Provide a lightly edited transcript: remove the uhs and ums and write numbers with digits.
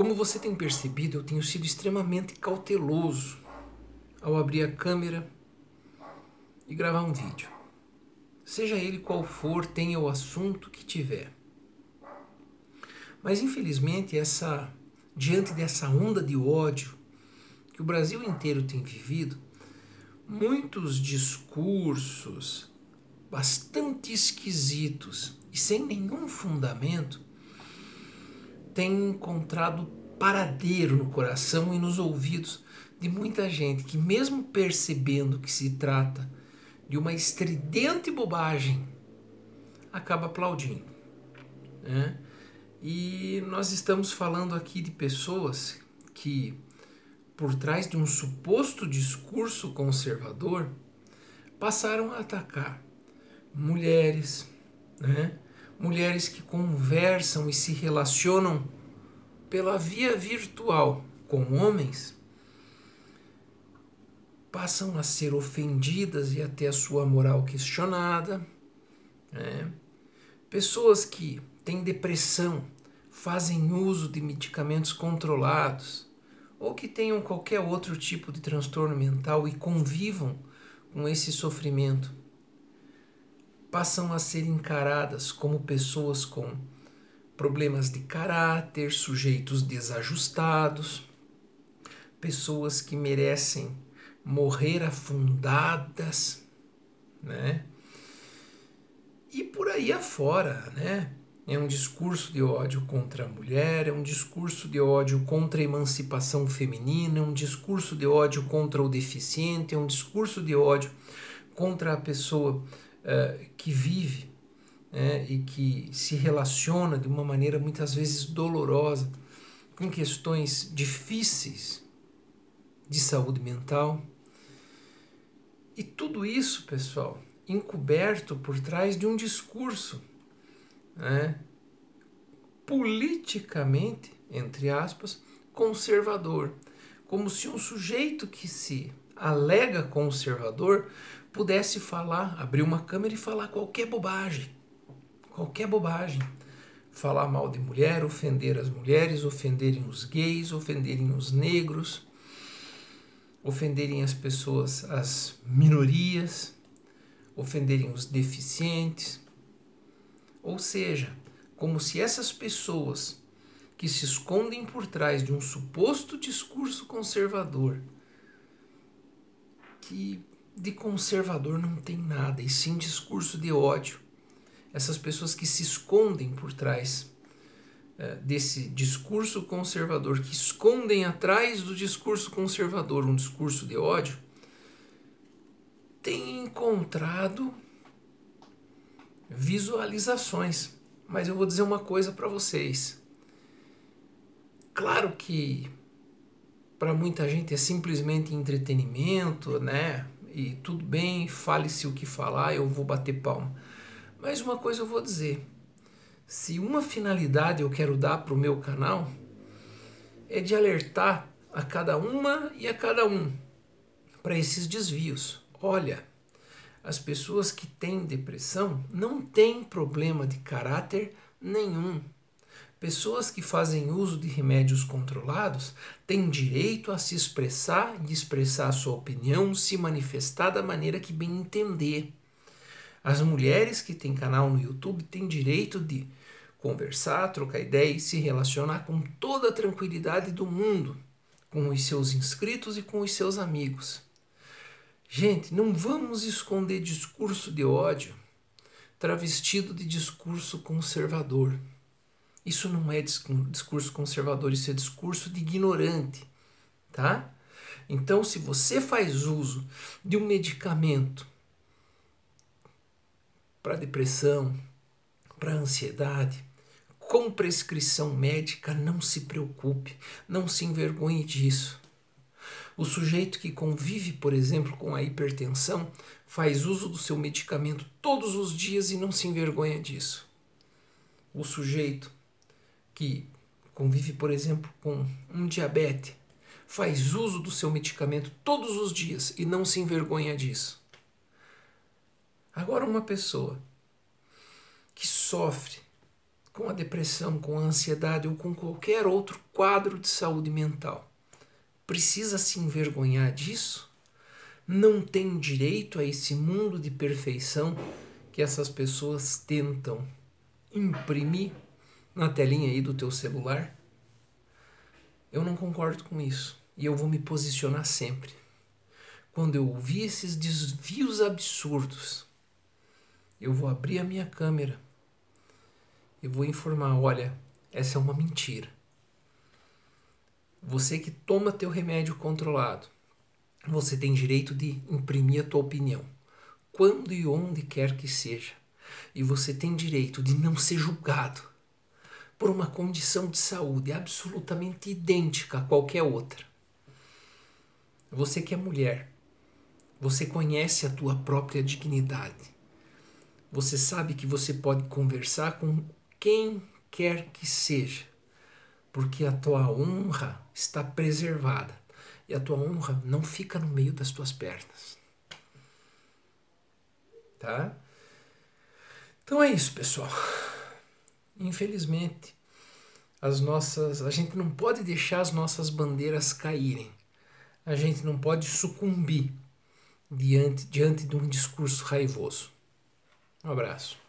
Como você tem percebido, eu tenho sido extremamente cauteloso ao abrir a câmera e gravar um vídeo. Seja ele qual for, tenha o assunto que tiver. Mas infelizmente, diante dessa onda de ódio que o Brasil inteiro tem vivido, muitos discursos bastante esquisitos e sem nenhum fundamento têm encontrado paradeiro no coração e nos ouvidos de muita gente que, mesmo percebendo que se trata de uma estridente bobagem, acaba aplaudindo, né? E nós estamos falando aqui de pessoas que, por trás de um suposto discurso conservador, passaram a atacar mulheres, né? Mulheres que conversam e se relacionam pela via virtual com homens, passam a ser ofendidas e até a sua moral questionada, né? Pessoas que têm depressão, fazem uso de medicamentos controlados ou que tenham qualquer outro tipo de transtorno mental e convivam com esse sofrimento, passam a ser encaradas como pessoas com problemas de caráter, sujeitos desajustados, pessoas que merecem morrer afundadas, né? E por aí afora, né? É um discurso de ódio contra a mulher, é um discurso de ódio contra a emancipação feminina, é um discurso de ódio contra o deficiente, é um discurso de ódio contra a pessoa que vive, né, e que se relaciona de uma maneira muitas vezes dolorosa com questões difíceis de saúde mental. E tudo isso, pessoal, encoberto por trás de um discurso, né, politicamente, entre aspas, conservador. Como se um sujeito que se alega conservador pudesse falar, abrir uma câmera e falar qualquer bobagem. Qualquer bobagem. Falar mal de mulher, ofender as mulheres, ofenderem os gays, ofenderem os negros, ofenderem as pessoas, as minorias, ofenderem os deficientes. Ou seja, como se essas pessoas que se escondem por trás de um suposto discurso conservador, que de conservador não tem nada, e sim discurso de ódio, essas pessoas que se escondem por trás desse discurso conservador, que escondem atrás do discurso conservador um discurso de ódio, têm encontrado visualizações. Mas eu vou dizer uma coisa para vocês. Claro que para muita gente é simplesmente entretenimento, né? E tudo bem, fale-se o que falar, eu vou bater palma. Mas uma coisa eu vou dizer. Se uma finalidade eu quero dar para o meu canal, é de alertar a cada uma e a cada um para esses desvios. Olha, as pessoas que têm depressão não têm problema de caráter nenhum. Pessoas que fazem uso de remédios controlados têm direito a se expressar e expressar a sua opinião, se manifestar da maneira que bem entender. As mulheres que têm canal no YouTube têm direito de conversar, trocar ideia e se relacionar com toda a tranquilidade do mundo, com os seus inscritos e com os seus amigos. Gente, não vamos esconder discurso de ódio travestido de discurso conservador. Isso não é discurso conservador, isso é discurso de ignorante, tá? Então, se você faz uso de um medicamento para depressão, para ansiedade, com prescrição médica, não se preocupe, não se envergonhe disso. O sujeito que convive, por exemplo, com a hipertensão, faz uso do seu medicamento todos os dias e não se envergonha disso. O sujeito que convive, por exemplo, com um diabetes, faz uso do seu medicamento todos os dias e não se envergonha disso. Agora, uma pessoa que sofre com a depressão, com a ansiedade ou com qualquer outro quadro de saúde mental, precisa se envergonhar disso? Não tem direito a esse mundo de perfeição que essas pessoas tentam imprimir na telinha aí do teu celular? Eu não concordo com isso e eu vou me posicionar sempre. Quando eu ouvir esses desvios absurdos, eu vou abrir a minha câmera e vou informar, olha, essa é uma mentira. Você que toma teu remédio controlado, você tem direito de imprimir a tua opinião, quando e onde quer que seja. E você tem direito de não ser julgado por uma condição de saúde absolutamente idêntica a qualquer outra. Você que é mulher, você conhece a tua própria dignidade. Você sabe que você pode conversar com quem quer que seja, porque a tua honra está preservada e a tua honra não fica no meio das tuas pernas. Tá? Então é isso, pessoal. Infelizmente, a gente não pode deixar as nossas bandeiras caírem. A gente não pode sucumbir diante de um discurso raivoso. Um abraço.